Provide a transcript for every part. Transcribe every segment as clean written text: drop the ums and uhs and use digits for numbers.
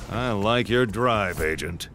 I like your drive, Agent.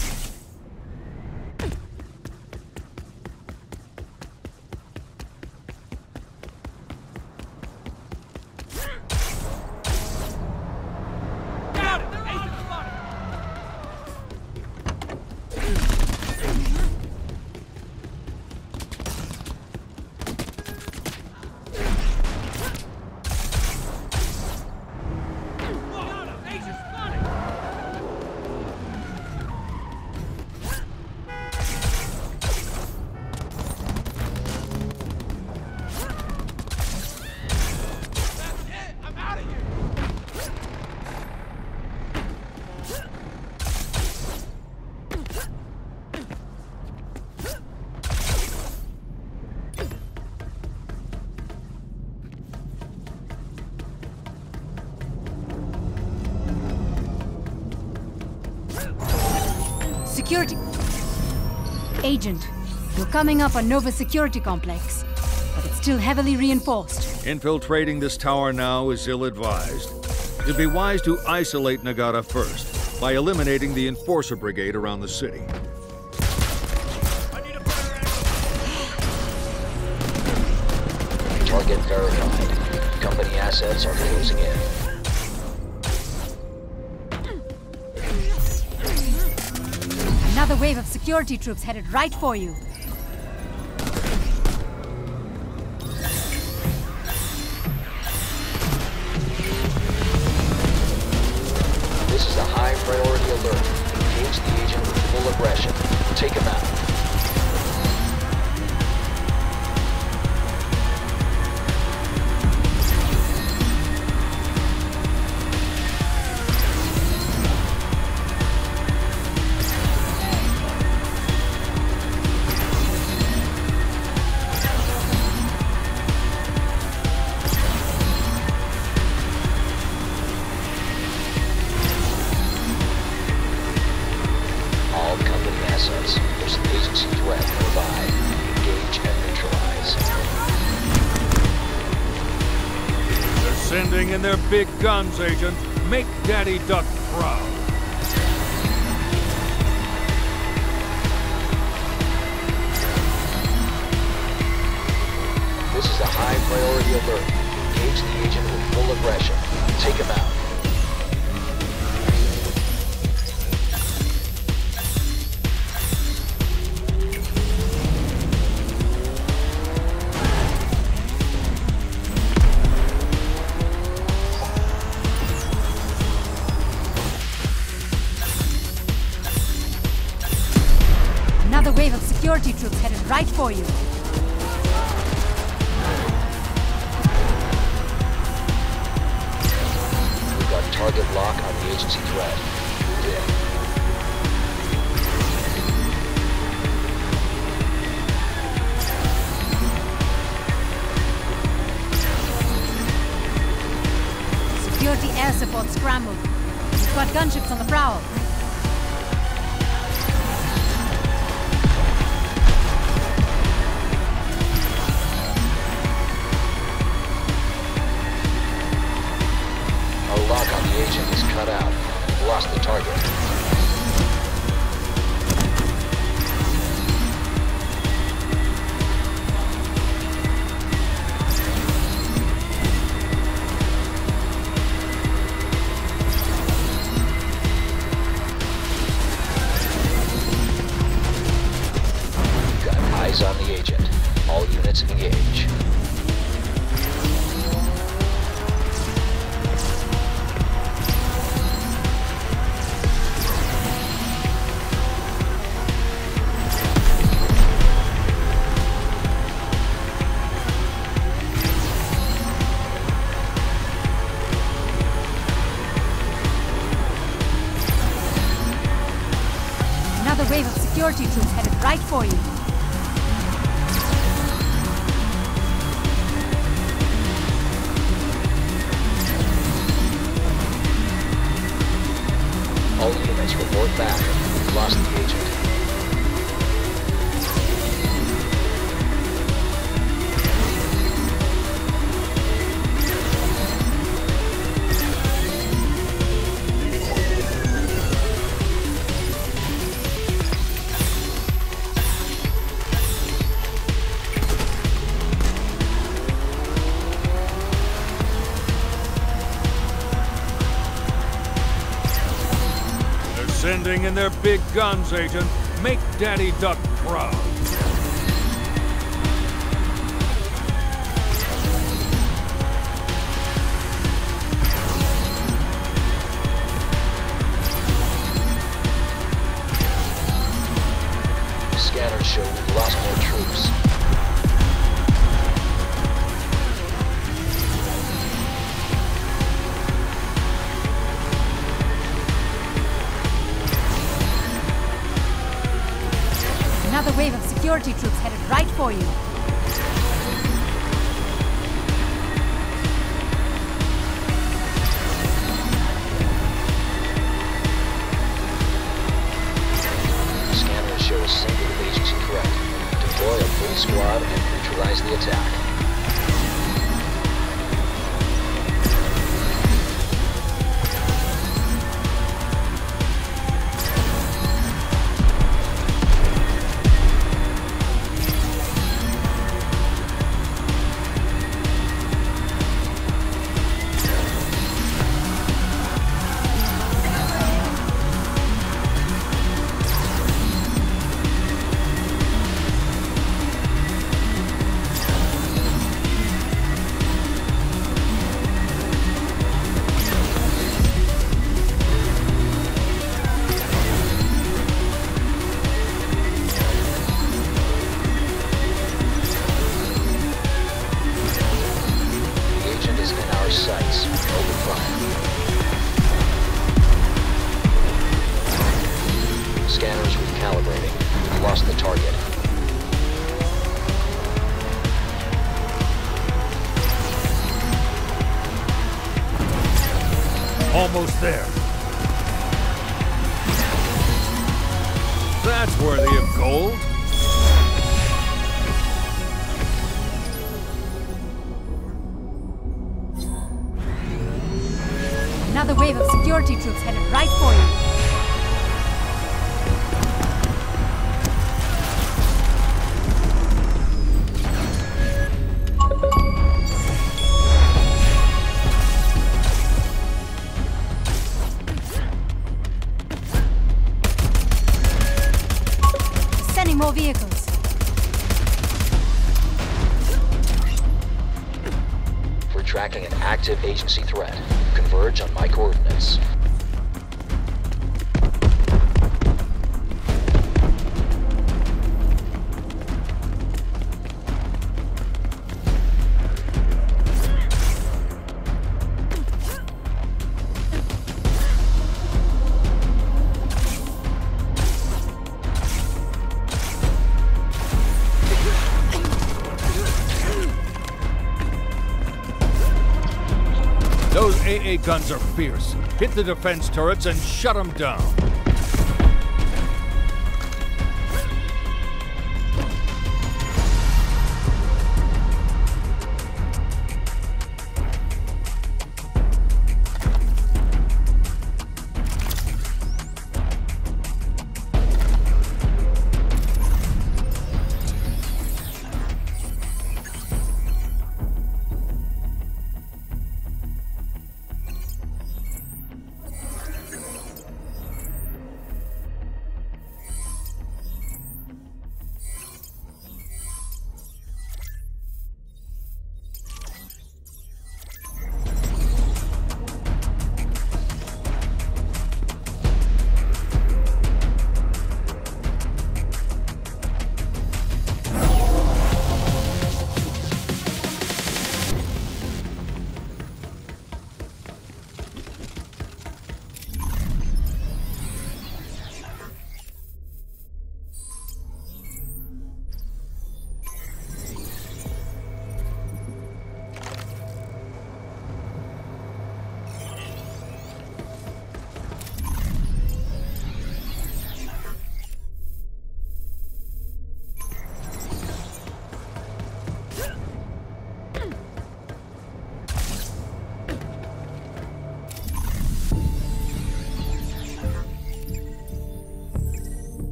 Security. Agent, you're coming up on Nova Security Complex, but it's still heavily reinforced. Infiltrating this tower now is ill-advised. It'd be wise to isolate Nagata first, by eliminating the Enforcer Brigade around the city. Target verified. Company assets are closing in. Another wave of security troops headed right for you. This is a high priority alert. Engage the agent with full aggression. Take him out. Sending in their big guns, Agent. Make Daddy Duck proud. This is a high priority alert. Engage the agent with full aggression. Take him out. Another wave of security troops headed right for you. We've got target lock on the agency threat. Move in. Security air support scrambled. We've got gunships on the prowl. Lock on the agent is cut out. We've lost the target. We've got eyes on the agent. All units engage. Another wave of security troops headed right for you. All units report back. We've lost the agent. Sending in their big guns, Agent. Make Daddy Duck proud. Scanners show we've lost more troops. Another wave of security troops headed right for you. Scanners show a single agency threat. Deploy a full squad and neutralize the attack. Sights. Open fire. Scanners recalibrating. We've lost the target. Almost there. That's worthy of gold. Another wave of security troops headed right for you. Sending more vehicles. We're tracking an active agency threat. Converge on my coordinates. Those AA guns are fierce. Hit the defense turrets and shut them down.